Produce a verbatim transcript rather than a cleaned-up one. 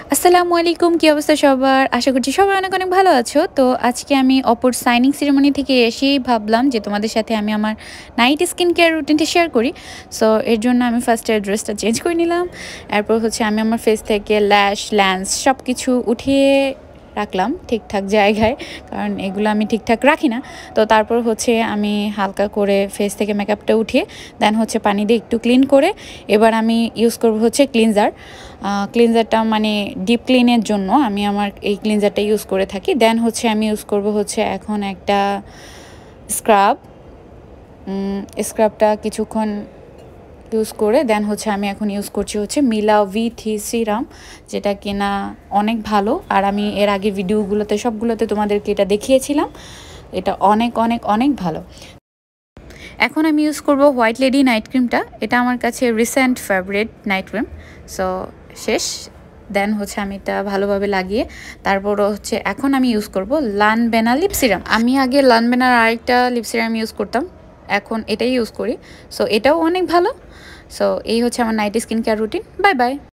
আসসালামু আলাইকুম, কি অবস্থা সবার? আশা করছি সবাই অনেক অনেক ভালো আছো। তো আজকে আমি অপর সাইনিং সেরেমনি থেকে এসেই ভাবলাম যে তোমাদের সাথে আমি আমার নাইট স্কিন কেয়ার রুটিনটা শেয়ার করি। সো এর জন্য আমি ফার্স্টে ড্রেসটা চেঞ্জ করে নিলাম। এরপর হচ্ছে আমি আমার ফেস থেকে ল্যাশ ল্যান্স সব কিছু উঠিয়ে রাখলাম ঠিকঠাক জায়গায়, কারণ এগুলো আমি ঠিকঠাক রাখি না। তো তারপর হচ্ছে আমি হালকা করে ফেস থেকে মেকআপটা উঠিয়ে দেন হচ্ছে পানি দিয়ে একটু ক্লিন করে এবার আমি ইউজ করব হচ্ছে ক্লিনজার। ক্লিনজারটা মানে ডিপ ক্লিনের জন্য আমি আমার এই ক্লিনজারটা ইউজ করে থাকি। দেন হচ্ছে আমি ইউজ করব হচ্ছে এখন একটা স্ক্রাব। স্ক্রাবটা কিছুক্ষণ ইউজ করে দেন হচ্ছে আমি এখন ইউজ করছি হচ্ছে মিলা ভি থ্রি সিরাম, যেটা কিনা অনেক ভালো। আর আমি এর আগে ভিডিওগুলোতে সবগুলোতে তোমাদেরকে এটা দেখিয়েছিলাম। এটা অনেক অনেক অনেক ভালো। এখন আমি ইউজ করব হোয়াইট লেডি নাইট ক্রিমটা। এটা আমার কাছে recent favourite night cream. So শেষ। দেন হচ্ছে আমি এটা ভালোভাবে লাগিয়ে তারপর হচ্ছে এখন আমি ইউজ করব লানবেনা লিপ সিরাম। আমি আগে লানবেনার আরেকটা লিপ সিরাম ইউজ করতাম, এখন এটাই ইউজ করি। সো এটাও অনেক ভালো। সো এই হচ্ছে আমার night skin care routine. Bye by.